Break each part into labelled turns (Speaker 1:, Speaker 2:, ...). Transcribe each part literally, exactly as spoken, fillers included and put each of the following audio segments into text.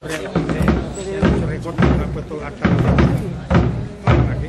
Speaker 1: Se recorta, me ha puesto la cara. Aquí.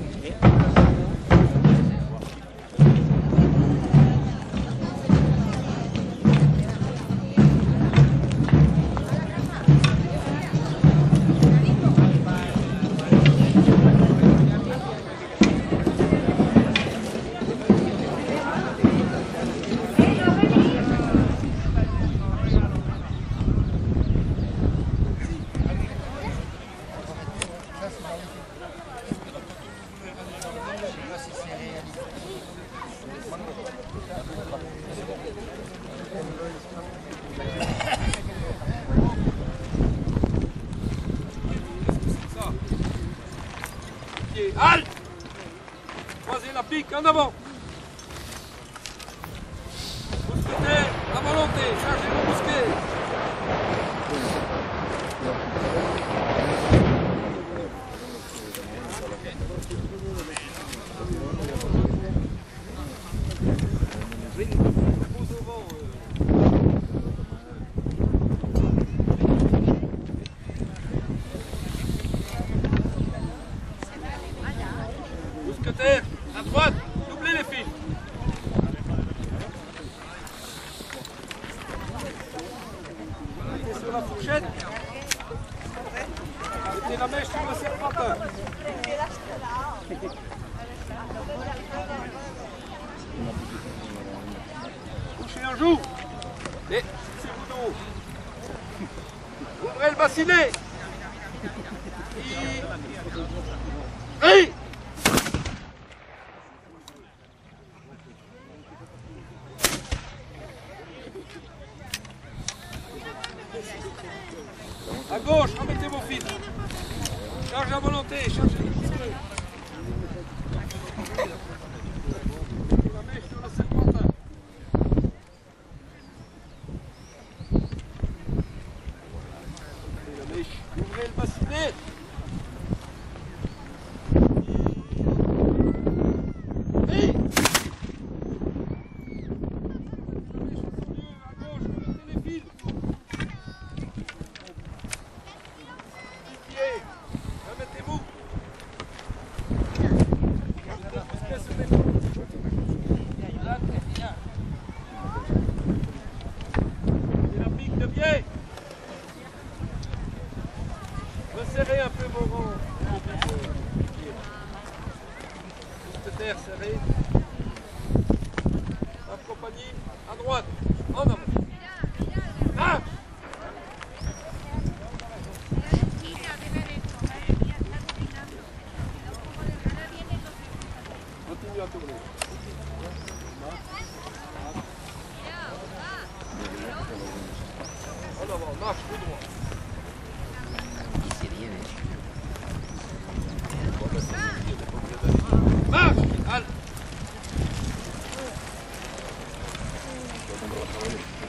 Speaker 2: Halte! Croisez la pique, en avant! Mousquetaire, à volonté, chargez vos mousquets! Mousquetaire, à droite, doublez les fils. Mettez sur la fourchette. Mettez la mèche sur le serpentin. Couchez un jour. Et fixez-vous de haut. Ouvrez le bassinet. Hey! À gauche, remettez vos fils. Charge à volonté, chargez les pistolet. La mèche sur le serpentin. La mèche, ouvrez le bassinet. Remettez-vous. Et la pique de pied. Resserrez un peu vos rangs. Mousquetaire serré. La compagnie à droite. En avant. Ah! Continue à tourner. En avant, marche tout droit. Marche, halte.